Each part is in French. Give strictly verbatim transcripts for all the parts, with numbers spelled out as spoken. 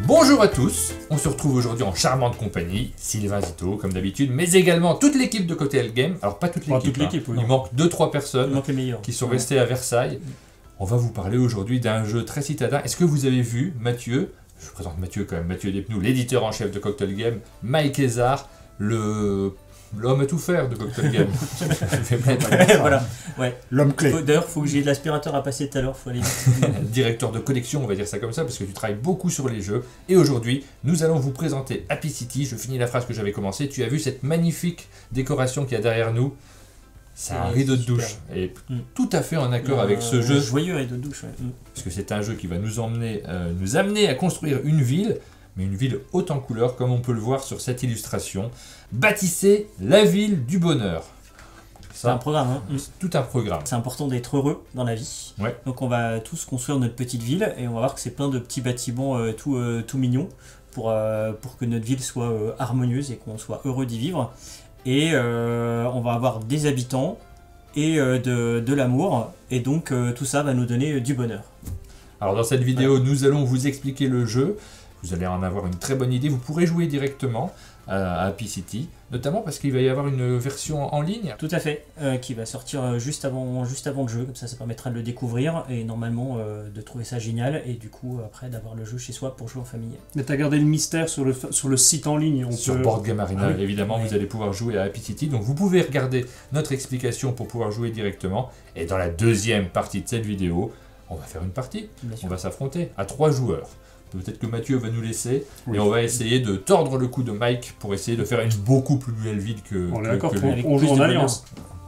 Bonjour à tous, on se retrouve aujourd'hui en charmante compagnie, Sylvain Zito comme d'habitude, mais également toute l'équipe de Cocktail Game. Alors pas toute l'équipe, hein. oui, Il manque deux trois personnes qui sont ouais. restées à Versailles. On va vous parler aujourd'hui d'un jeu très citadin. Est-ce que vous avez vu Mathieu, je vous présente Mathieu quand même, Mathieu Despnous, l'éditeur en chef de Cocktail Game, Mike Ezard, le... l'homme à tout faire de Cocktail Game. Voilà, ouais. L'homme clé. D'ailleurs, il faut que j'ai de l'aspirateur à passer tout à l'heure. Faut aller... Directeur de collection, on va dire ça comme ça, parce que tu travailles beaucoup sur les jeux. Et aujourd'hui, nous allons vous présenter Happy City. Je finis la phrase que j'avais commencée. Tu as vu cette magnifique décoration qu'il y a derrière nous? C'est un rideau de douche. Et mm. tout à fait en accord euh, avec ce jeu. Joyeux rideau de douche, ouais. Mm. Parce que c'est un jeu qui va nous emmener, euh, nous amener à construire une ville, mais une ville haute en couleurs, comme on peut le voir sur cette illustration. Bâtissez la ville du bonheur. C'est un programme. Hein. C'est tout un programme. C'est important d'être heureux dans la vie. Ouais. Donc on va tous construire notre petite ville et on va voir que c'est plein de petits bâtiments euh, tout, euh, tout mignons pour, euh, pour que notre ville soit euh, harmonieuse et qu'on soit heureux d'y vivre. Et euh, on va avoir des habitants et euh, de, de l'amour. Et donc euh, tout ça va nous donner euh, du bonheur. Alors dans cette vidéo, ouais. nous allons vous expliquer le jeu. Vous allez en avoir une très bonne idée. Vous pourrez jouer directement à Happy City, notamment parce qu'il va y avoir une version en ligne. Tout à fait, euh, qui va sortir juste avant, juste avant le jeu, comme ça ça permettra de le découvrir et normalement euh, de trouver ça génial et du coup après d'avoir le jeu chez soi pour jouer en famille. Mais tu as gardé le mystère sur le, sur le site en ligne. On sur peut... Board Game Arena, ah oui. évidemment, ouais. vous allez pouvoir jouer à Happy City. Donc vous pouvez regarder notre explication pour pouvoir jouer directement. Et dans la deuxième partie de cette vidéo, on va faire une partie. On va s'affronter à trois joueurs. Peut-être que Mathieu va nous laisser oui. et on va essayer de tordre le cou de Mike pour essayer de faire une beaucoup plus belle ville que On que, est d'accord, que on joue en alliance.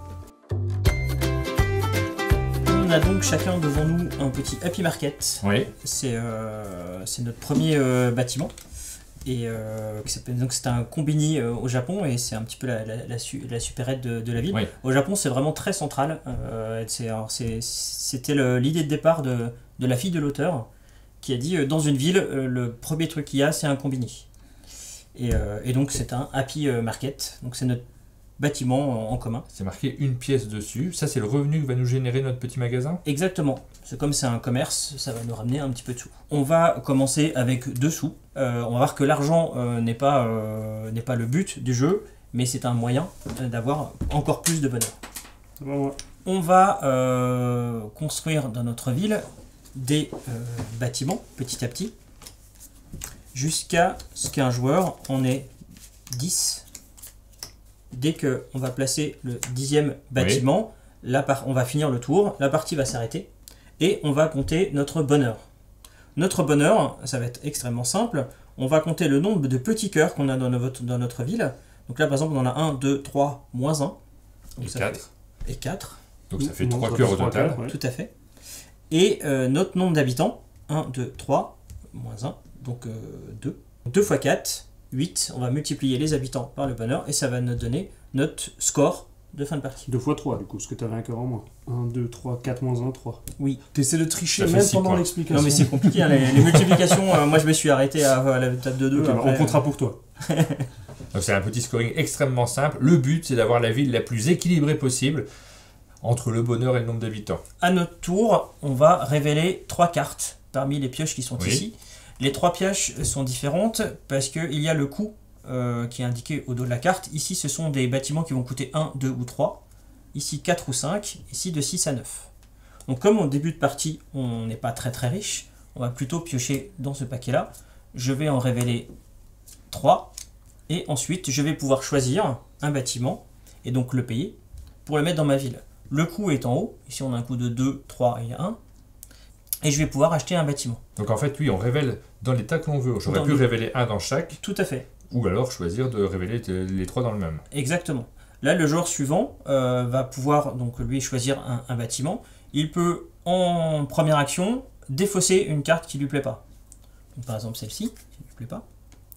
On a donc chacun devant nous un petit Happy Market. Oui. C'est euh, notre premier euh, bâtiment. Et euh, donc c'est un combini euh, au Japon et c'est un petit peu la, la, la, su, la supérette de, de la ville. Oui. Au Japon c'est vraiment très central. Euh, C'était l'idée de départ de, de la fille de l'auteur, qui a dit euh, dans une ville, euh, le premier truc qu'il y a, c'est un combini. Et, euh, et donc c'est un Happy Market, donc c'est notre bâtiment en, en commun. C'est marqué une pièce dessus, ça c'est le revenu que va nous générer notre petit magasin? Exactement, c'est comme c'est un commerce, ça va nous ramener un petit peu de sous. On va commencer avec deux sous, euh, on va voir que l'argent euh, n'est pas, euh, n'est pas le but du jeu, mais c'est un moyen d'avoir encore plus de bonheur. Bon, on va euh, construire dans notre ville des euh, bâtiments petit à petit jusqu'à ce qu'un joueur en ait dix. Dès qu'on va placer le dixième bâtiment, oui. la par on va finir le tour, la partie va s'arrêter et on va compter notre bonheur. Notre bonheur, ça va être extrêmement simple, on va compter le nombre de petits cœurs qu'on a dans notre, dans notre ville. Donc là par exemple on en a un, deux, trois, moins un. Donc et ça quatre. Fait, et quatre. Donc ça fait trois cœurs au total. Ouais. Tout à fait. Et euh, notre nombre d'habitants, un, deux, trois, moins un, donc euh, deux. deux fois quatre, huit, on va multiplier les habitants par le bonheur et ça va nous donner notre score de fin de partie. deux fois trois du coup, parce que tu avais un cœur en moins. un, deux, trois, quatre, moins un, trois. Oui. Tu essaies de tricher même pendant l'explication. Non mais c'est compliqué, hein, les, les multiplications, euh, moi je me suis arrêté à, à la table de deux. Okay, après, on comptera euh... pour toi. C'est un petit scoring extrêmement simple. Le but c'est d'avoir la ville la plus équilibrée possible entre le bonheur et le nombre d'habitants. À notre tour, on va révéler trois cartes parmi les pioches qui sont oui. ici. Les trois pioches sont différentes parce qu'il y a le coût euh, qui est indiqué au dos de la carte. Ici, ce sont des bâtiments qui vont coûter un, deux ou trois. Ici, quatre ou cinq. Ici, de six à neuf. Donc, comme au début de partie, on n'est pas très très riche, on va plutôt piocher dans ce paquet-là. Je vais en révéler trois. Et ensuite, je vais pouvoir choisir un bâtiment et donc le payer pour le mettre dans ma ville. Le coût est en haut, ici on a un coût de deux, trois et un, et je vais pouvoir acheter un bâtiment. Donc en fait, oui, on révèle dans l'état que l'on veut. J'aurais pu le... révéler un dans chaque. Tout à fait. Ou alors choisir de révéler les trois dans le même. Exactement. Là, le joueur suivant euh, va pouvoir, donc lui, choisir un, un bâtiment. Il peut, en première action, défausser une carte qui ne lui plaît pas. Donc, par exemple, celle-ci, qui ne lui plaît pas.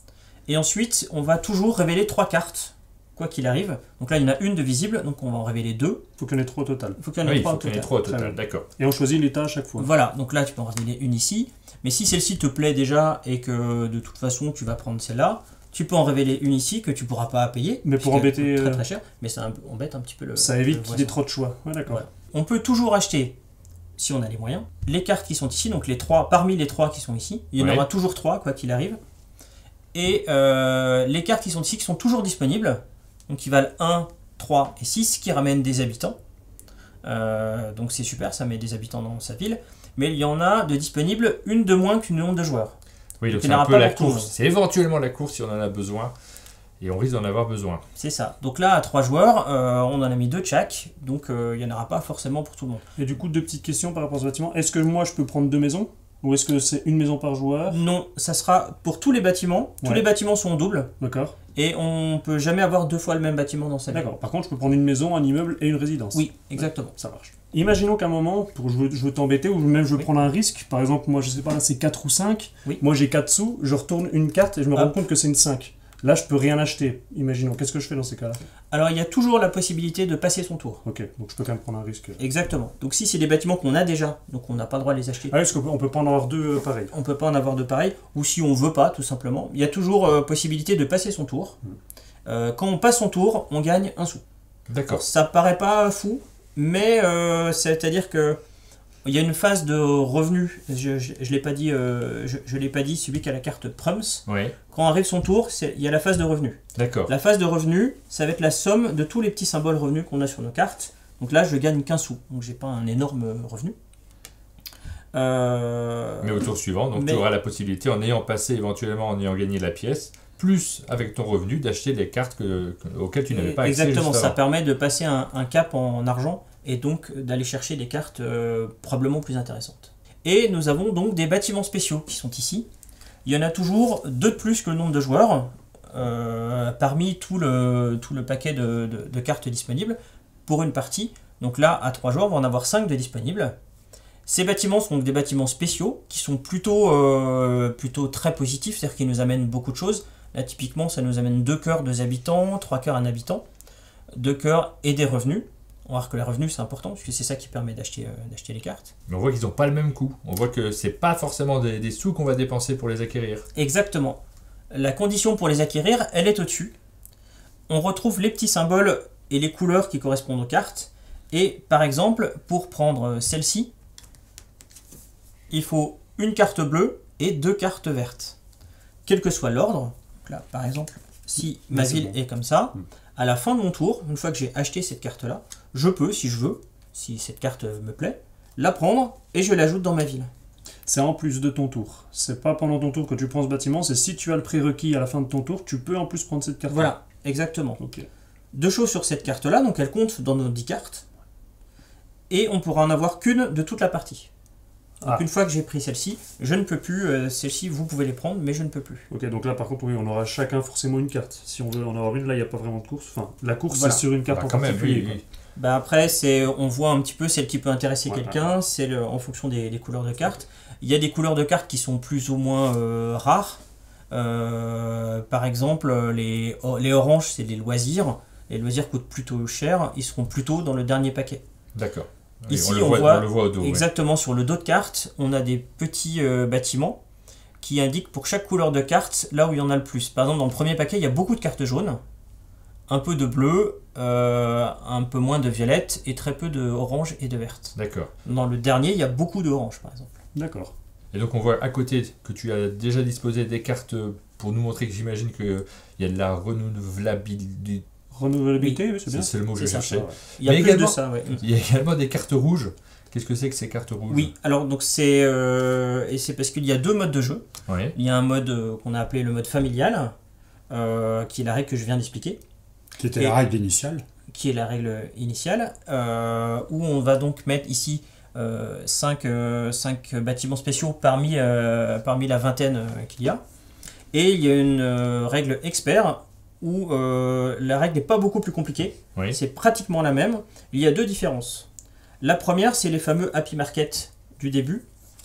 Et ensuite, on va toujours révéler trois cartes. Quoi qu'il arrive. Donc là, il y en a une de visible, donc on va en révéler deux. Il faut qu'il y en ait trois au total. Il faut qu'il y en ait oui, trois, faut qu'il y en ait trois au total, d'accord. Et on choisit l'état à chaque fois. Voilà, donc là, tu peux en révéler une ici. Mais si celle-ci te plaît déjà et que de toute façon, tu vas prendre celle-là, tu peux en révéler une ici que tu ne pourras pas payer. Mais pour embêter... Très très cher, mais ça embête un petit peu le... Ça évite qu'il y ait trop de choix. Ouais, d'accord. Voilà. On peut toujours acheter si on a les moyens. Les cartes qui sont ici, donc les trois, parmi les trois qui sont ici, il y en Ouais. aura toujours trois, quoi qu'il arrive. Et euh, les cartes qui sont ici, qui sont toujours disponibles, donc qui valent un, trois et six, qui ramènent des habitants. Euh, donc c'est super, ça met des habitants dans sa ville. Mais il y en a de disponibles, une de moins qu'une nombre de joueurs. Oui, donc Donc, il c'est n'y un aura peu pas la pour tout le course. monde. C'est éventuellement la course si on en a besoin. Et on risque d'en avoir besoin. C'est ça. Donc là, à trois joueurs, euh, on en a mis deux de chaque. Donc euh, il n'y en aura pas forcément pour tout le monde. Et du coup, deux petites questions par rapport à ce bâtiment. Est-ce que moi, je peux prendre deux maisons? Ou est-ce que c'est une maison par joueur? Non, ça sera pour tous les bâtiments. Tous Ouais. les bâtiments sont doubles. D'accord. Et on peut jamais avoir deux fois le même bâtiment dans sa ville. D'accord. Par contre, je peux prendre une maison, un immeuble et une résidence. Oui, exactement. Ça marche. Imaginons qu'à un moment, pour je veux, je veux t'embêter ou même je veux Oui. prendre un risque, par exemple, moi je sais pas, là c'est quatre ou cinq, Oui. moi j'ai quatre sous, je retourne une carte et je me Ah. rends compte que c'est une cinq. Là je peux rien acheter, imaginons. Qu'est-ce que je fais dans ces cas-là? Alors il y a toujours la possibilité de passer son tour. Ok, donc je peux quand même prendre un risque. Exactement. Donc si c'est des bâtiments qu'on a déjà, donc on n'a pas le droit de les acheter. Ah oui, parce qu'on peut, on peut pas en avoir deux euh, pareils. On peut pas en avoir de pareil, ou si on veut pas, tout simplement. Il y a toujours euh, possibilité de passer son tour. Mm. Euh, quand on passe son tour, on gagne un sou. D'accord. Ça paraît pas fou, mais euh, c'est-à-dire que il y a une phase de revenu. Je, je, je l'ai pas dit, euh, je, je l'ai pas dit. Celui qui a la carte Prums, Oui, quand arrive son tour, c'est- il y a la phase de revenu. d'accord. La phase de revenu, ça va être la somme de tous les petits symboles revenus qu'on a sur nos cartes. Donc là, je gagne quinze sous, donc j'ai pas un énorme revenu. Euh, Mais au tour suivant, donc mais- tu auras la possibilité, en ayant passé éventuellement, en ayant gagné la pièce, plus avec ton revenu, d'acheter les cartes que- que- auxquelles tu n'avais pas accès Exactement, juste ça avant. permet de passer un, un cap en argent et donc d'aller chercher des cartes euh, probablement plus intéressantes. Et nous avons donc des bâtiments spéciaux qui sont ici. Il y en a toujours deux de plus que le nombre de joueurs euh, parmi tout le, tout le paquet de, de- de cartes disponibles pour une partie. Donc là, à trois joueurs, on va en avoir cinq de disponibles. Ces bâtiments sont donc des bâtiments spéciaux qui sont plutôt, euh, plutôt très positifs, c'est-à-dire qu'ils nous amènent beaucoup de choses. Là, typiquement, ça nous amène deux cœurs, deux habitants, trois cœurs, un habitant, deux cœurs et des revenus. On va voir que les revenus, c'est important, parce que c'est ça qui permet d'acheter euh, d'acheter les cartes. Mais on voit qu'ils n'ont pas le même coût. On voit que c'est pas forcément des, des sous qu'on va dépenser pour les acquérir. Exactement. La condition pour les acquérir, elle est au-dessus. On retrouve les petits symboles et les couleurs qui correspondent aux cartes. Et par exemple, pour prendre celle-ci, il faut une carte bleue et deux cartes vertes. Quel que soit l'ordre, donc là par exemple, si ma Là, c'est ville bon. est comme ça, Mm. à la fin de mon tour, une fois que j'ai acheté cette carte-là, je peux, si je veux, si cette carte me plaît, la prendre et je l'ajoute dans ma ville. C'est en plus de ton tour. C'est pas pendant ton tour que tu prends ce bâtiment, c'est si tu as le prérequis à la fin de ton tour, tu peux en plus prendre cette carte. Voilà, exactement. Ok. Deux choses sur cette carte-là, donc elle compte dans nos dix cartes, et on pourra en avoir qu'une de toute la partie. Donc Ah. une fois que j'ai pris celle-ci, je ne peux plus, euh, celle-ci vous pouvez les prendre, mais je ne peux plus. Ok, donc là par contre, oui, on aura chacun forcément une carte. Si on veut en avoir une, là il n'y a pas vraiment de course. Enfin, la course Voilà. c'est sur une carte Bah, en quand même, particulier. oui, quoi. oui. Bah après, c'est, on voit un petit peu celle qui peut intéresser Ouais, quelqu'un, c'est le- en fonction des, des couleurs de cartes. Il y a des couleurs de cartes qui sont plus ou moins euh, rares. Euh, par exemple, les, oh, les oranges, c'est des loisirs. Les loisirs coûtent plutôt cher, ils seront plutôt dans le dernier paquet. D'accord. Oui, Ici, on, le on voit, voit on le voit au dos. ouais. Exactement, sur le dos de carte, on a des petits euh, bâtiments qui indiquent pour chaque couleur de carte là où il y en a le plus. Par exemple, dans le premier paquet, il y a beaucoup de cartes jaunes, un peu de bleu, euh, un peu moins de violette et très peu de orange et de verte. D'accord. Dans le dernier, il y a beaucoup de orange, par exemple. D'accord. Et donc on voit à côté que tu as déjà disposé des cartes pour nous montrer que j'imagine qu'il y a de la renouvelabilité. Renouvelabilité, oui, c'est bien. C'est c'est le mot que je C'est ça, cherchais. Ah ouais. Il y a Mais plus également- de ça, ouais. Il y a également des cartes rouges. Qu'est-ce que c'est que ces cartes rouges? Oui, alors donc c'est euh, et c'est parce qu'il y a deux modes de jeu. Ouais. Il y a un mode euh, qu'on a appelé le mode familial, euh, qui est la règle que je viens d'expliquer. Qui était Et- la règle initiale. Qui est la règle initiale, euh, où on va donc mettre ici cinq bâtiments spéciaux parmi, euh, parmi la vingtaine euh, qu'il y a. Et il y a une euh, règle expert, où euh, la règle n'est pas beaucoup plus compliquée, Oui. c'est pratiquement la même. Il y a deux différences. La première, c'est les fameux Happy Market du début.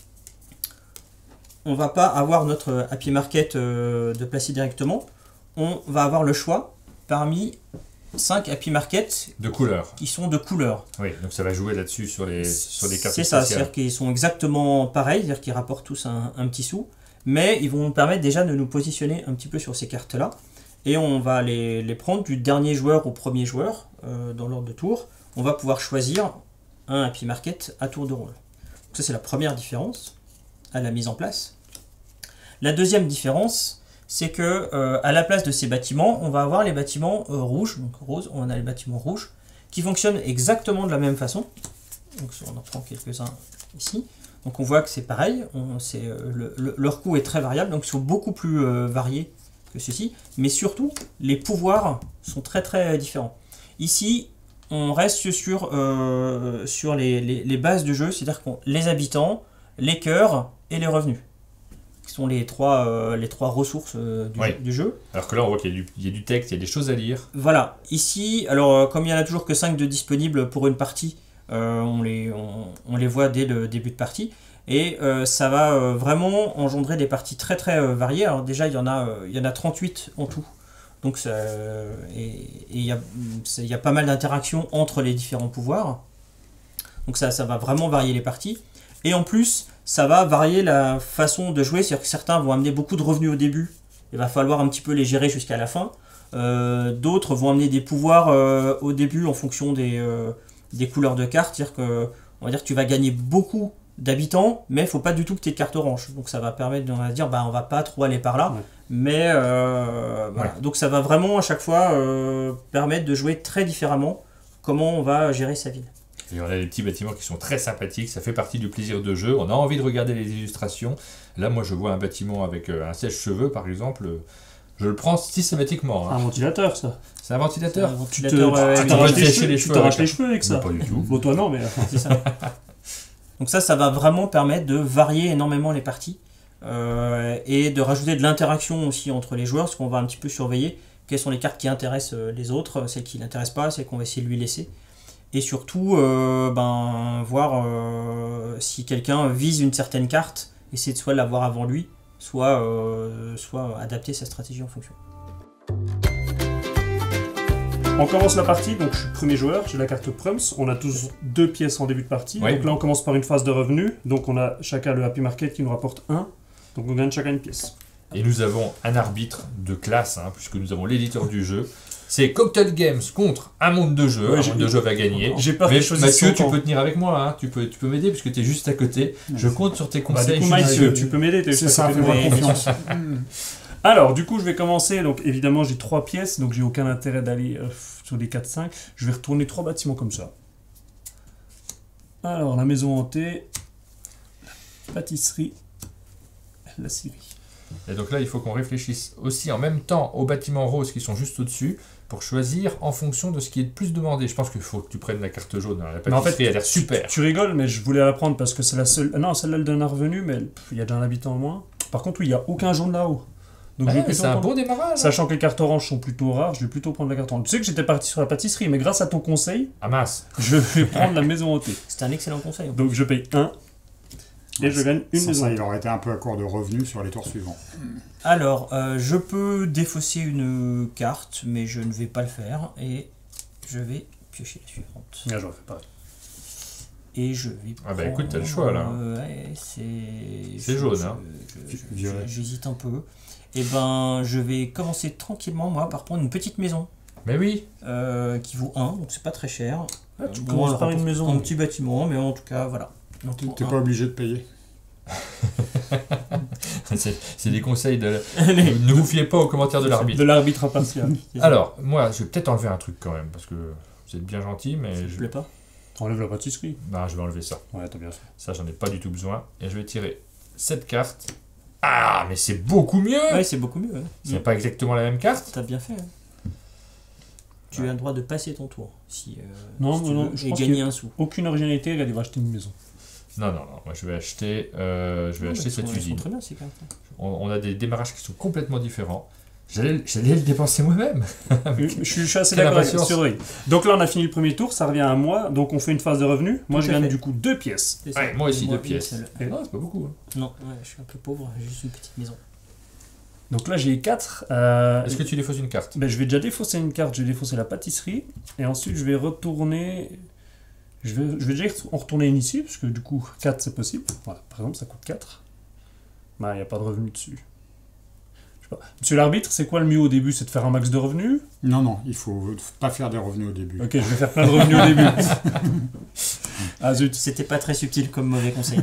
On ne va pas avoir notre Happy Market euh, de placer directement, on va avoir le choix parmi cinq Happy Market De couleur. qui sont de couleur. Oui. Donc ça va jouer là-dessus sur les, sur les cartes C'est ça, spéciales. c'est-à-dire qu'ils sont exactement pareils, c'est-à-dire qu'ils rapportent tous un, un petit sou, mais ils vont nous permettre déjà de nous positionner un petit peu sur ces cartes-là, et on va les, les prendre du dernier joueur au premier joueur, euh, dans l'ordre de tour. On va pouvoir choisir un Happy Market à tour de rôle. Ça, c'est la première différence à la mise en place. La deuxième différence, c'est que euh, à la place de ces bâtiments, on va avoir les bâtiments euh, rouges, donc rose, on a les bâtiments rouges, qui fonctionnent exactement de la même façon. Donc on en prend quelques-uns ici. Donc on voit que c'est pareil, on, c'est, euh, le, le, leur coût est très variable, donc ils sont beaucoup plus euh, variés que ceci, mais surtout les pouvoirs sont très très différents. Ici, on reste sur, euh, sur les, les, les bases du jeu, c'est-à-dire qu'on les habitants, les cœurs et les revenus, qui sont les trois, euh, les trois ressources euh, du, oui. jeu, du jeu. Alors que là, on voit qu'il y a, du, il y a du texte, il y a des choses à lire. Voilà, ici, alors euh, comme il n'y en a toujours que cinq de disponibles pour une partie, euh, on, les, on, on les voit dès le début de partie. Et euh, ça va euh, vraiment engendrer des parties très très euh, variées. Alors déjà, il y en a, euh, il y en a trente-huit en tout. Donc ça, euh, et il y a, y a pas mal d'interactions entre les différents pouvoirs. Donc ça, ça va vraiment varier les parties. Et en plus, ça va varier la façon de jouer. C'est-à-dire que certains vont amener beaucoup de revenus au début. Il va falloir un petit peu les gérer jusqu'à la fin. Euh, d'autres vont amener des pouvoirs euh, au début en fonction des, euh, des couleurs de cartes. C'est-à-dire que, on va dire que tu vas gagner beaucoup d'habitants, mais il ne faut pas du tout que tu aies de carte orange. Donc ça va permettre, on va dire, bah, on va pas trop aller par là. Ouais. Mais euh, voilà. Ouais. Donc ça va vraiment à chaque fois euh, permettre de jouer très différemment comment on va gérer sa ville. Et on a des petits bâtiments qui sont très sympathiques, ça fait partie du plaisir de jeu. On a envie de regarder les illustrations. Là, moi, je vois un bâtiment avec un sèche-cheveux, par exemple. Je le prends systématiquement. Hein. Un ventilateur, ça. C'est un ventilateur. Un ventilateur. Tu t'arraches les cheveux, les cheveux, avec, les cheveux avec ça. Non, pas du tout. Bon, toi, non, mais. C'est ça. Donc ça, ça va vraiment permettre de varier énormément les parties euh, et de rajouter de l'interaction aussi entre les joueurs, parce qu'on va un petit peu surveiller quelles sont les cartes qui intéressent les autres, celles qui ne l'intéressent pas, celles qu'on va essayer de lui laisser. Et surtout, euh, ben, voir euh, si quelqu'un vise une certaine carte, essayer de soit l'avoir avant lui, soit, euh, soit adapter sa stratégie en fonction. On commence la partie, donc je suis premier joueur, j'ai la carte Prums, on a tous deux pièces en début de partie, oui. Donc là on commence par une phase de revenus, donc on a chacun le Happy Market qui nous rapporte un, donc on gagne chacun une pièce. Et nous avons un arbitre de classe, hein, puisque nous avons l'éditeur du jeu. C'est Cocktail Games contre un monde de jeu, ouais, un monde de jeu va gagner. J'ai peur Mais que Mathieu, tu peux tenir avec moi, hein. tu peux, tu peux m'aider puisque tu es juste à côté. Ouais. Je compte sur tes conseils. Bah, du coup, Mathieu, tu peux m'aider, tu es juste à côté de moi. Confiance. Alors, du coup, je vais commencer. Donc, évidemment, j'ai trois pièces, donc j'ai aucun intérêt d'aller euh, sur les quatre cinq. Je vais retourner trois bâtiments comme ça. Alors, la maison hantée, la pâtisserie, la scierie. Et donc là, il faut qu'on réfléchisse aussi en même temps aux bâtiments roses qui sont juste au-dessus pour choisir en fonction de ce qui est le plus demandé. Je pense qu'il faut que tu prennes la carte jaune. La pâtisserie, en fait, elle a l'air super. Tu, tu rigoles, mais je voulais la prendre parce que c'est la seule. Non, celle-là, elle donne un revenu, mais il y a déjà un habitant en moins. Par contre, oui, il n'y a aucun jaune là-haut. Donc ouais, c'est un bon démarrage. Sachant que les cartes oranges sont plutôt rares, je vais plutôt prendre la carte orange. Tu sais que j'étais parti sur la pâtisserie, mais grâce à ton conseil, ah mince, je vais prendre la maison hantée. C'était un excellent conseil. Donc je paye un et ouais, je gagne une maison. Ça, il aurait été un peu à court de revenus sur les tours suivants. Alors, euh, je peux défausser une carte, mais je ne vais pas le faire et je vais piocher la suivante. Ah, j'en fais pas. Et je vais Ah bah écoute, t'as le choix là. Euh, ouais, c'est... C'est jaune, je, hein. Je, je, je, J'hésite un peu. Et ben, je vais commencer tranquillement, moi, par prendre une petite maison. Mais oui. Euh, qui vaut un, donc c'est pas très cher. Ah, tu euh, commences par une maison. Un petit bâtiment, mais en tout cas, voilà. T'es pas obligé de payer. C'est des conseils de... Ne vous fiez pas aux commentaires de l'arbitre. De l'arbitre impartial. Alors, moi, je vais peut-être enlever un truc quand même, parce que vous êtes bien gentil, mais... Ça je ne plaît pas. T'enlèves la pâtisserie. Non, je vais enlever ça. Ouais, t'as bien fait. Ça, j'en ai pas du tout besoin. Et je vais tirer cette carte. Ah, mais c'est beaucoup mieux. Ouais, c'est beaucoup mieux. Ouais. C'est mmh. pas exactement la même carte. T'as bien fait. Hein. Tu ouais. as le droit de passer ton tour. Si, euh, non, si non, tu non. veux, Je et pense gagner un sou. Aucune originalité, elle va acheter une maison. Non, non, non. Moi, je vais acheter, euh, je vais non, acheter cette sont, usine. Très bien, ces cartes. On, on a des démarrages qui sont complètement différents. J'allais, j'allais le dépenser moi-même. je, je, je suis assez d'accord avec sur oui. Donc là, on a fini le premier tour, ça revient à moi. Donc on fait une phase de revenus. Moi, Tout je gagne fait. du coup deux pièces. Ouais, moi aussi, moi, deux pièces. Et non, c'est pas beaucoup. Hein. Non, ouais, je suis un peu pauvre, j'ai juste une petite maison. Donc là, j'ai quatre. Euh, Est-ce que tu défausses une carte? Ben, je vais déjà défausser une carte. Je vais défausser la pâtisserie. Et ensuite, je vais retourner... Je vais, je vais déjà en retourner une ici, parce que du coup, quatre, c'est possible. Voilà, par exemple, ça coûte quatre. Il ben, n'y a pas de revenu dessus. Monsieur l'arbitre, c'est quoi le mieux au début? C'est de faire un max de revenus? Non, non, il faut pas faire des revenus au début. Ok, je vais faire plein de revenus au début. Ah zut. C'était pas très subtil comme mauvais conseil.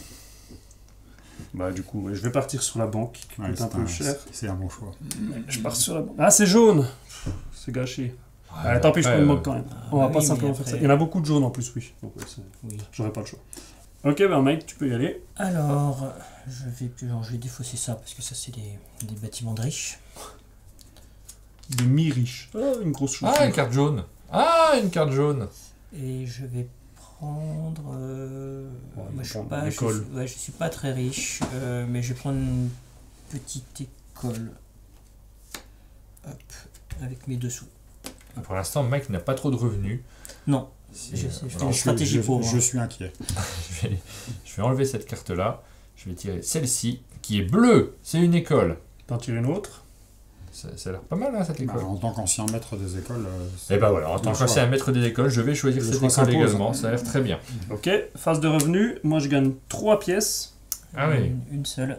Bah du coup, ouais, je vais partir sur la banque, qui Ouais, coûte un c'est peu un- cher. C'est un bon choix. Je pars sur la banque. Ah, c'est jaune. C'est gâché. Ah, tant pis, je après, prends une euh, banque quand même. Ah, On va bah pas oui, simplement mais faire après- ça. Il y en a beaucoup de jaunes en plus, oui. Donc ouais, c'est- Oui. j'aurais pas le choix. Ok, ben Mike, tu peux y aller. Alors, je vais, alors, je vais défausser ça parce que ça c'est des, des bâtiments de riches. Des mi-riches. Ah, une grosse chose. Ah, une carte jaune. Ah, une carte jaune. Et je vais prendre. euh, Ouais, moi, je suis prendre pas, je, l'école. suis- ouais, je suis pas très riche, euh, mais je vais prendre une petite école. Hop, avec mes dessous. Pour l'instant, Mike n'a pas trop de revenus. Non, C'est- je sais, je fais alors, une Je, stratégie je- pauvre. je suis inquiet. je, vais, je vais enlever cette carte-là. Je vais tirer celle-ci, qui est bleue. C'est une école. T'en tires une autre. Ça, ça a l'air pas mal, hein, cette Bah, école. en tant qu'ancien maître des écoles, euh, c'est- Et ben voilà, en tant Le choix. qu'ancien maître des écoles, je vais choisir Le cette choix école s'impose. également. Ça a l'air très bien. Ok, phase de revenus. Moi, je gagne trois pièces. Ah oui. Une, une seule.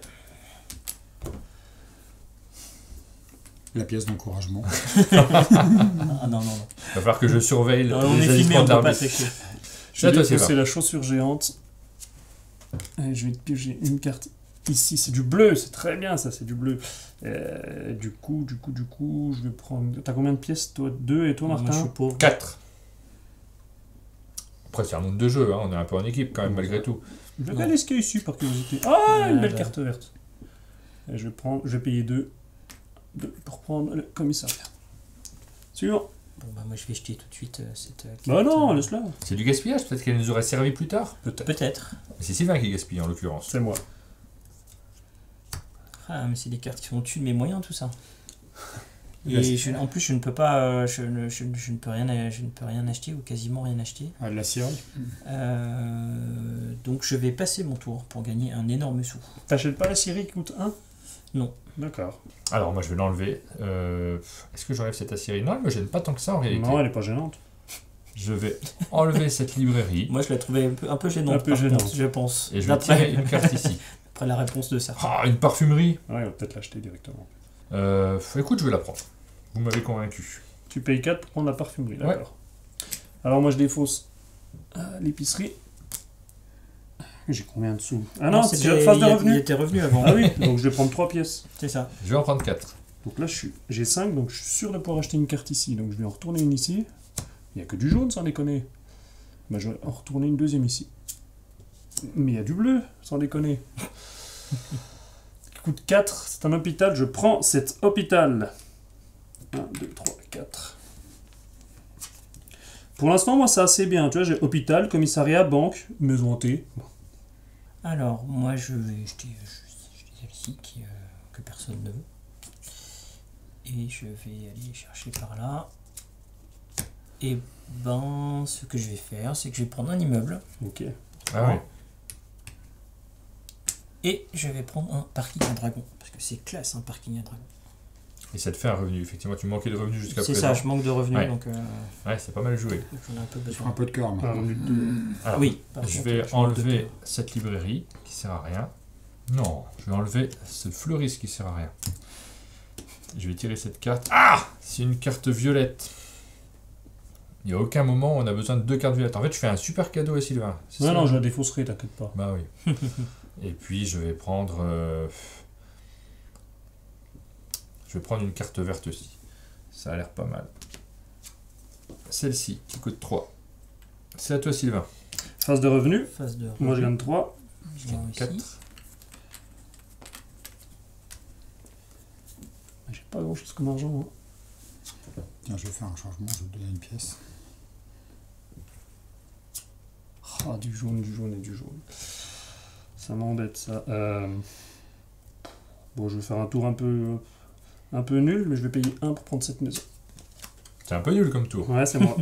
la pièce d'encouragement. Ah non, non, non. Il va falloir que je surveille Non, les on est filmé, agissements on de peut pas l'arbitre. tricher. Je C'est à vais toi, défausser Sylvain. la chaussure géante. Et je vais te piocher une carte. Ici, c'est du bleu, c'est très bien ça, c'est du bleu. Euh, du coup, du coup, du coup, je vais prendre. T'as combien de pièces, toi? Deux, et toi, Moi, je Martin? suis pauvre. quatre. Après, c'est un monde de jeu, hein. On est un peu en équipe quand même, malgré tout. Je vais Non. regarder ce qu'il y a ici par curiosité. Ah, une Ouais, belle bah. carte verte. Et je vais prendre, je vais payer deux, deux pour prendre le commissariat. Suivant. Bon, bah, moi, je vais jeter tout de suite euh, cette. euh, Bah carte, non, euh, laisse-la. C'est du gaspillage, peut-être qu'elle nous aurait servi plus tard. Peut-être. Peut-être. Mais c'est Sylvain qui gaspille en l'occurrence. C'est moi. Ah, mais c'est des cartes qui sont au-dessus de mes moyens, tout ça. Et Yes. je- en plus, je ne peux pas, euh, je, ne, je, ne- je ne peux rien, je ne peux rien acheter ou quasiment rien acheter. Ah, de la scierie. Euh, donc, je vais passer mon tour pour gagner un énorme sou. T'achètes pas la Syrie qui coûte un? Non. D'accord. Alors, moi, je vais l'enlever. Euh, Est-ce que j'enlève cette aciérie? Non, elle me gêne pas tant que ça en réalité. Non, elle est pas gênante. Je vais enlever cette librairie Moi, je la trouvais un peu, un peu gênante. Un peu par gênante. contre, je pense. et je vais D'après tirer une carte ici. après la réponse de certains. Ah, une parfumerie. Ouais, on va peut-être l'acheter directement. Euh, écoute, je vais la prendre. Vous m'avez convaincu. Tu payes quatre pour prendre la parfumerie, d'accord. Alors moi je défausse euh, l'épicerie. J'ai combien de sous? Ah non, c'est c'était- phase de il y a- Il revenus. était revenu avant. Ah oui, donc je vais prendre trois pièces. C'est ça. Je vais en prendre quatre. Donc là je suis, j'ai cinq, donc je suis sûr de pouvoir acheter une carte ici. Donc je vais en retourner une ici. Il n'y a que du jaune, sans déconner. Bah, je vais en retourner une deuxième ici. Mais il y a du bleu, sans déconner. Qui coûte quatre, c'est un hôpital. Je prends cet hôpital. un, deux, trois, quatre. Pour l'instant, moi, c'est assez bien. Tu vois, j'ai hôpital, commissariat, banque, maison hantée. Alors, moi, je vais jeter, je- jeter celle-ci qui, euh, que personne ne veut. Et je vais aller chercher par là. Et ben, ce que je vais faire, c'est que je vais prendre un immeuble Ok. Ah oui. et je vais prendre un parking à dragon. Parce que c'est classe, un parking à dragon. Et ça te fait un revenu. Effectivement, tu manquais de revenus jusqu'à C'est présent. ça, je manque de revenus, Ouais. donc euh, Ouais, c'est pas mal joué. j'en ai un peu Il faut besoin. un peu de cœur, Un maintenant. revenu de deux. Alors, Oui, par je contre, vais manque de enlever cœur. cette librairie qui sert à rien. Non, je vais enlever ce fleuriste qui sert à rien. Je vais tirer cette carte. Ah, c'est une carte violette. Il n'y a aucun moment où on a besoin de deux cartes violettes. En fait, je fais un super cadeau à Sylvain. C'est Non, ça non, je la défausserai, t'inquiète pas. Bah oui. Et puis, je vais prendre... euh, Je vais prendre une carte verte aussi. Ça a l'air pas mal. Celle-ci, qui coûte trois. C'est à toi, Sylvain. Phase de revenus. Phase de Moi, je gagne trois. Je gagne Moi aussi. quatre. J'ai pas grand chose comme argent. Hein. Tiens, je vais faire un changement, je vais te donner une pièce. Ah, du jaune, du jaune et du jaune. Ça m'embête, ça. Euh, Bon, je vais faire un tour un peu, un peu nul, mais je vais payer un pour prendre cette maison. C'est un peu nul comme tour. Ouais, c'est moi.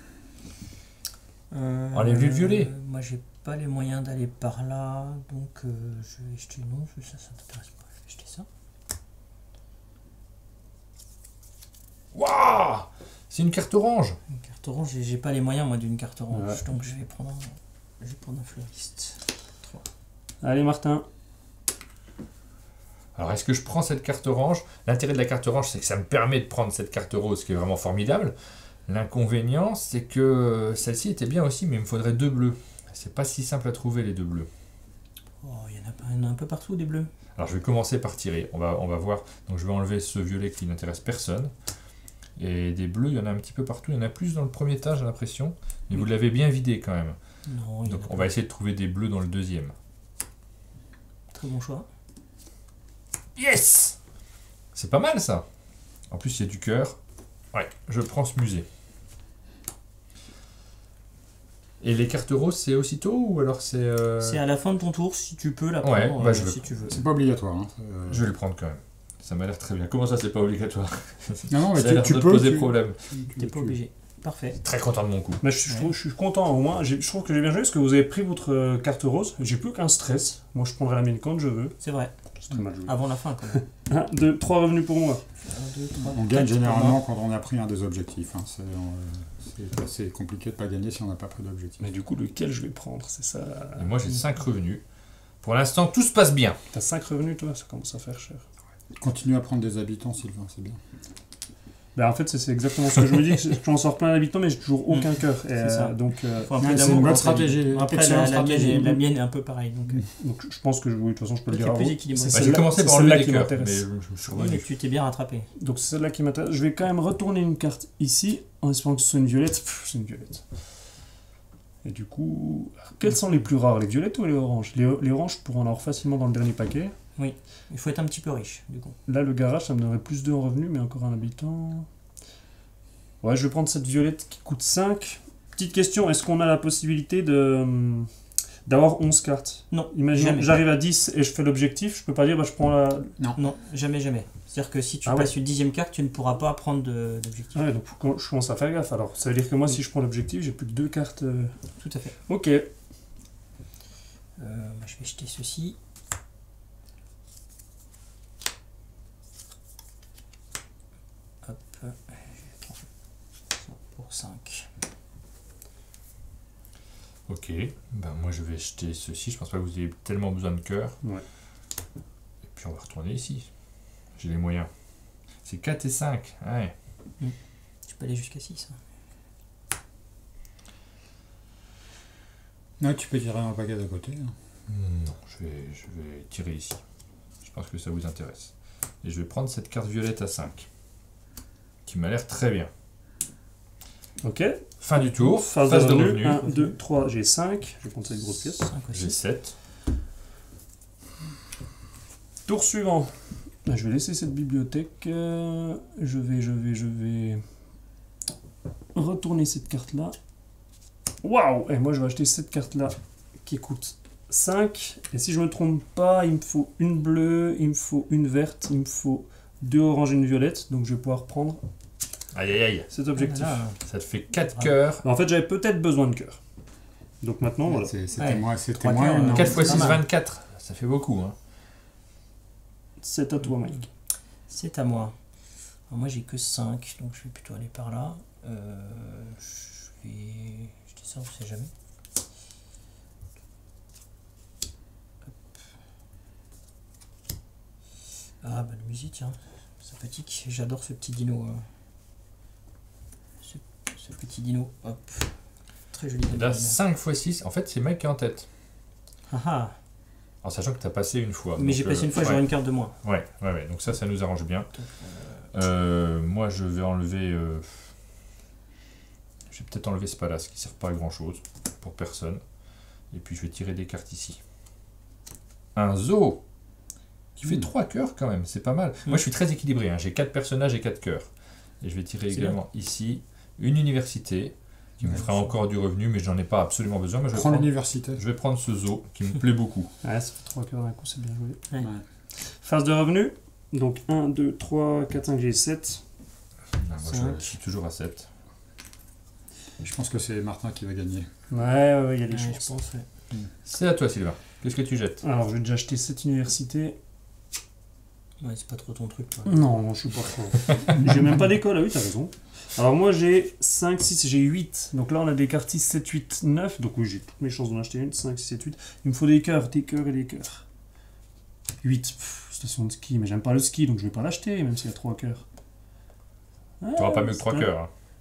Euh, Enlève lui le violet. Moi, j'ai pas les moyens d'aller par là, donc euh, je vais jeter non, ça, ça t'intéresse pas. Je vais jeter ça. Waouh! C'est une carte orange. Une carte orange, j'ai- j'ai pas les moyens moi d'une carte orange, Ouais. donc je vais prendre un, je vais prendre un fleuriste. trois. Allez, Martin. Alors, est-ce que je prends cette carte orange? L'intérêt de la carte orange, c'est que ça me permet de prendre cette carte rose qui est vraiment formidable. L'inconvénient, c'est que celle-ci était bien aussi, mais il me faudrait deux bleus. C'est pas si simple à trouver, les deux bleus. Oh, il y en a pas- il y en a un peu partout des bleus. Alors je vais commencer par tirer, on va, on va voir. Donc je vais enlever ce violet qui n'intéresse personne. Et des bleus, il y en a un petit peu partout. Il y en a plus dans le premier tas, j'ai l'impression. Mais vous l'avez bien vidé quand même. Non, il y en Donc a on pas. va essayer de trouver des bleus dans le deuxième. Très bon choix. Yes! C'est pas mal ça. En plus il y a du cœur. Ouais, je prends ce musée. Et les cartes roses, c'est aussitôt ou alors c'est... euh, C'est à la fin de ton tour, si tu peux la prendre, Ouais, bah, euh, je veux- si tu veux. C'est pas obligatoire. Hein. Euh, Je vais le prendre quand même. Ça m'a l'air très bien. Comment ça, c'est pas obligatoire? Non, non, mais Ça a tu, l'air tu de peux. poser tu- problème. tu- T'es tu- pas obligé. Parfait. Très content de mon coup. Mais je, je Ouais. trouve, je suis content au moins. J'ai- Je trouve que j'ai bien joué parce que vous avez pris votre euh, carte rose. J'ai plus qu'un stress. Moi, je prendrai la mienne quand je veux. C'est vrai. C'est très mal joué. Avant la fin, quand même. un, deux, trois revenus pour moi. un, deux, trois, On quatre gagne pour généralement moi. quand on a pris un des objectifs. Hein. C'est euh, c'est assez compliqué de pas gagner si on n'a pas pris d'objectif. Mais du coup, lequel je vais prendre? C'est ça. Et moi, j'ai cinq revenus. Pour l'instant, tout se passe bien. T'as cinq revenus, toi? Ça commence à faire cher. Continue à prendre des habitants, Sylvain, c'est bien. Ben, en fait, c'est c'est exactement ce que je me dis. Je m'en sors plein d'habitants, mais j'ai toujours aucun cœur. Et, C'est ça. euh, donc, euh, Faut un peu Ouais, c'est d'amour une bonne dans ta vie. stratégie. Après, la, Excellente la, mienne, stratégie. est- la mienne est un peu pareille. Donc, euh, donc, je pense que je, oui, de toute façon, je peux le Toi, dire. t'es à plus vous. équilibré. C'est Bah, j'ai celle-là- commencé c'est par enlever celle-là des qui cœurs, mais m'intéresse. je, je me suis oui, mais revenu. tu t'es bien rattrapé. Donc, c'est celle-là qui m'intéresse. Je vais quand même retourner une carte ici, en espérant que ce soit une violette. Pff, c'est une violette. Et du coup, quels sont les plus rares, les violettes ou les oranges? les, les oranges, pour en avoir facilement dans le dernier paquet. Il faut être un petit peu riche, du coup. Là, le garage, ça me donnerait plus deux en revenus, mais encore un habitant. Ouais, je vais prendre cette violette qui coûte cinq. Petite question, est-ce qu'on a la possibilité de d'avoir onze cartes? Non, Imaginons, jamais. j'arrive à dix et je fais l'objectif, je peux pas dire, bah, je prends la... Non, jamais, jamais. C'est-à-dire que si tu Ah ouais. passes une dixième carte, tu ne pourras pas prendre de- d'objectif. Ah ouais, donc quand je commence à faire gaffe. Alors, ça veut dire que moi, si je prends l'objectif, j'ai plus que deux cartes. euh, Tout à fait. Ok. Euh, moi, je vais jeter ceci. Hop, je vais prendre ça pour cinq. Ok, ben moi je vais jeter ceci. Je pense pas que vous ayez tellement besoin de cœur. Ouais. Et puis on va retourner ici. J'ai les moyens. C'est quatre et cinq. Ouais. Tu peux aller jusqu'à six. Non, tu peux tirer un paquet d'à côté. hein. Non, je vais, je vais tirer ici. Je pense que ça vous intéresse. Et je vais prendre cette carte violette à cinq. Qui m'a l'air très bien. Ok. Fin du tour. Phase, Phase de de revenus. revenus. un, deux, trois, j'ai cinq. Je vais prendre cette grosse pièce. cinq J'ai aussi. sept. Tour suivant. Je vais laisser cette bibliothèque. euh, Je vais, je vais, je vais retourner cette carte-là. Waouh! Et moi, je vais acheter cette carte-là qui coûte cinq. Et si je me trompe pas, il me faut une bleue, il me faut une verte, il me faut deux oranges et une violette. Donc, je vais pouvoir prendre Aïe aïe aïe. cet objectif. Ah, là, Ça te fait quatre Ah. cœurs. En fait, j'avais peut-être besoin de cœur. Donc maintenant, voilà. C'est- C'était Ouais. moins, c'était Trois moins cœurs, une. euh, hein. quatre fois pas six, mal. vingt-quatre. Ça fait beaucoup. Hein. C'est à toi, Mike. c'est à moi. Alors moi, j'ai que cinq, donc je vais plutôt aller par là. Euh, je vais jeter ça, on sait jamais. Hop. Ah, bah le musée, tiens. Sympathique. J'adore ce petit dino. euh. Ce, ce petit dino. Hop. Très joli. Et là, cinq fois six. En fait, c'est Mike qui est en tête. Ah ah. En sachant que tu as passé une fois. Mais Donc, j'ai passé euh, une fois, ouais. j'aurai une carte de moins. Ouais, ouais, ouais. Donc ça, ça nous arrange bien. Donc, Euh, moi, je vais enlever... euh, Je vais peut-être enlever ce palace qui ne sert pas à grand-chose. Pour personne. Et puis, je vais tirer des cartes ici. Un zoo qui fait Mmh. trois cœurs quand même. C'est pas mal. Moi, je suis très équilibré. Hein. J'ai quatre personnages et quatre cœurs. Et je vais tirer C'est également ici une université qui me Ouais, fera ça. encore du revenu, mais j'en ai pas absolument besoin. Mais je vais, Prends prendre, l'université. je vais prendre ce zoo qui me plaît beaucoup. Ouais, ça fait trois cœurs d'un coup, c'est bien joué. Ouais. Ouais. Phase de revenus. Donc un, deux, trois, quatre, cinq, j'ai sept. Non, moi, je, Cinq. je suis toujours à sept. Je pense que c'est Martin qui va gagner. Ouais, ouais, ouais, il y a des Ouais, chances. je pense, ouais. C'est à toi, Sylvain. Qu'est-ce que tu jettes? Alors, je vais déjà acheter cette université. Ouais, c'est pas trop ton truc, toi. Non, non, je suis pas trop. J'ai même pas d'école, ah oui, t'as raison. Alors, moi, j'ai cinq, six, j'ai huit. Donc là, on a des cartes six, sept, huit, neuf. Donc oui, j'ai toutes mes chances d'en acheter une. cinq, six, sept, huit. Il me faut des cœurs, des cœurs et des cœurs. huit. Pff, station de ski. Mais j'aime pas le ski, donc je vais pas l'acheter, même s'il y a trois cœurs. Tu n'auras pas mieux que trois c'est un- cœurs. hein.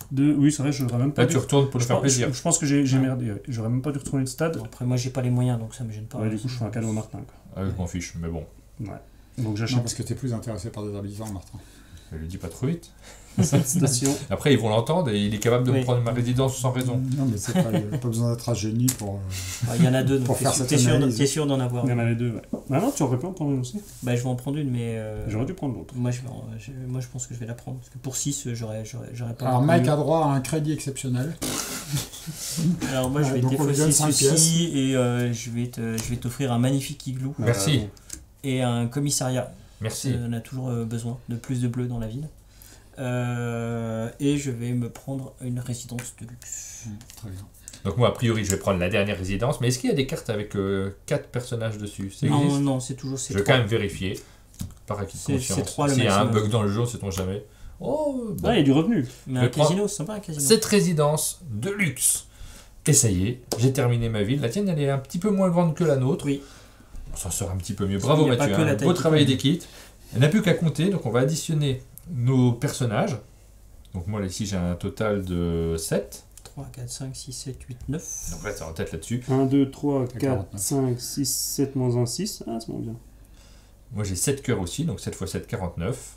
De... Oui, c'est vrai, j'aurais même pas Là, dû... tu retournes pour le je faire pense, plaisir. Je, je pense que j'ai j'ai Ouais. merdé. ouais. J'aurais même pas dû retourner le stade. Bon, après, moi, j'ai pas les moyens, donc ça me gêne pas. Ouais, du coup, je fais un cadeau à Martin. Quoi. Ah, je m'en fiche, mais bon. Ouais. Donc Non, j'achète parce que t'es plus intéressé par des habitants, Martin. Je lui dis pas trop vite. cette station. Après, ils vont l'entendre et il est capable de me Oui. prendre ma résidence sans raison. Non, mais c'est pas, pas besoin d'être un génie pour. euh, Ah, il y en a deux, donc Pour t'es faire sûr- cette t'es sûr, analyse. t'es sûr d'en avoir. Il y en avait deux, ouais. Ah non, tu aurais pu en prendre une aussi. Bah, je vais en prendre une, mais. euh, J'aurais dû prendre l'autre. Moi je, vais en- je- moi, je pense que je vais la prendre. Parce que pour six, j'aurais j'aurais- j'aurais pas. Alors, beaucoup Mike mieux. a droit à un crédit exceptionnel. Alors, moi, je vais Donc, te on lui défausser donne cinq ceci et euh, je vais te- je vais t'offrir un magnifique igloo Merci. bon. et un commissariat. Merci. On a toujours euh, besoin de plus de bleu dans la ville. Euh, et je vais me prendre une résidence de luxe. Hum, Très bien. Donc moi, a priori, je vais prendre la dernière résidence. Mais est-ce qu'il y a des cartes avec quatre personnages dessus? Ça Non, existe non, c'est toujours ces Je vais trois. quand même vérifier. Par acquis de C'est- c'est conscience. trois le S'il y a un maximum. bug dans le jeu, sait-on jamais. Oh, bon. Ah, il y a du revenu. Mais Je un prends- casino, c'est sympa un casino. Cette résidence de luxe. Et ça y est, j'ai terminé ma ville. La tienne, elle est un petit peu moins grande que la nôtre. Oui. On s'en sort un petit peu mieux. Il Bravo n'y a pas Mathieu, que la hein. taille Beau qui travail compte. d'équipe. Il n'a plus qu'à compter, donc on va additionner nos personnages. Donc moi ici j'ai un total de sept. trois, quatre, cinq, six, sept, huit, neuf. Donc là c'est en tête là-dessus. un, deux, trois, quatre, quarante-neuf. cinq, six, sept, moins un, six. Ah, c'est bon bien. Moi j'ai sept cœurs aussi, donc sept fois sept, quarante-neuf.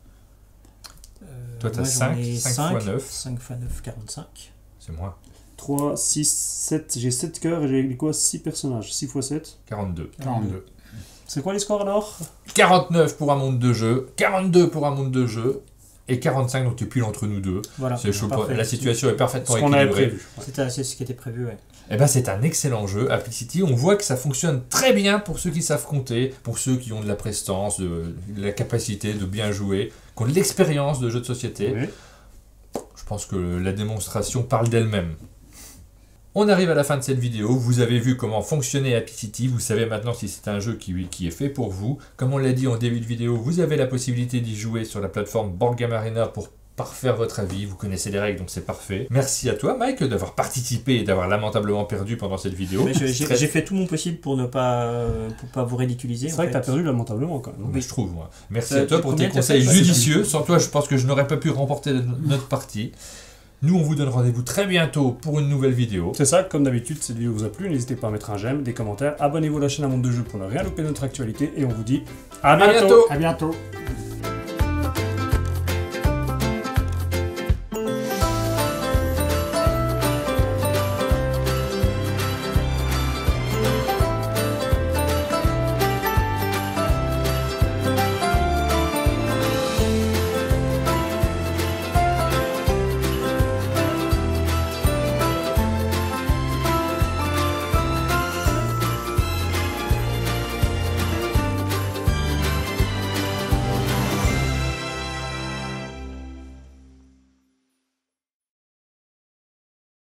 Euh, Toi, t'as moi, j'en cinq, ai cinq cinq, fois neuf. cinq fois neuf, quarante-cinq. C'est moi. trois, six, sept. J'ai sept cœurs et j'ai quoi six personnages. six fois sept. quarante-deux. quarante-deux. C'est quoi les scores alors? quarante-neuf pour un monde de jeu, quarante-deux pour un monde de jeu, et quarante-cinq, donc tu es pile entre nous deux. Voilà. C'est chaud. Parfait. La situation est parfaitement Ce qu'on avait équilibrée. prévu. ouais. C'était c'est ce qui était prévu, ouais. Eh ben, c'est un excellent jeu, Applicity. On voit que ça fonctionne très bien pour ceux qui savent compter, pour ceux qui ont de la prestance, de, de la capacité de bien jouer, qui ont de l'expérience de jeu de société. Oui. Je pense que la démonstration parle d'elle-même. On arrive à la fin de cette vidéo. Vous avez vu comment fonctionnait Applicity. Vous savez maintenant si c'est un jeu qui, qui est fait pour vous. Comme on l'a dit en début de vidéo, vous avez la possibilité d'y jouer sur la plateforme Board Game Arena pour parfaire votre avis. Vous connaissez les règles, donc c'est parfait. Merci à toi, Mike, d'avoir participé et d'avoir lamentablement perdu pendant cette vidéo. Mais je- j'ai Très- j'ai fait tout mon possible pour ne pas, euh, pour pas vous ridiculiser. C'est en vrai que fait. t'as perdu lamentablement quand même. Mais je trouve, moi. Merci Euh, à toi tu- pour combien tes t'as conseils fait, judicieux. Sans toi, je pense que je n'aurais pas pu remporter notre partie. Nous, on vous donne rendez-vous très bientôt pour une nouvelle vidéo. C'est ça, comme d'habitude, cette vidéo vous a plu, n'hésitez pas à mettre un j'aime, des commentaires, abonnez-vous à la chaîne à Monde de Jeu pour ne rien louper de notre actualité, et on vous dit à À bientôt. bientôt. À bientôt.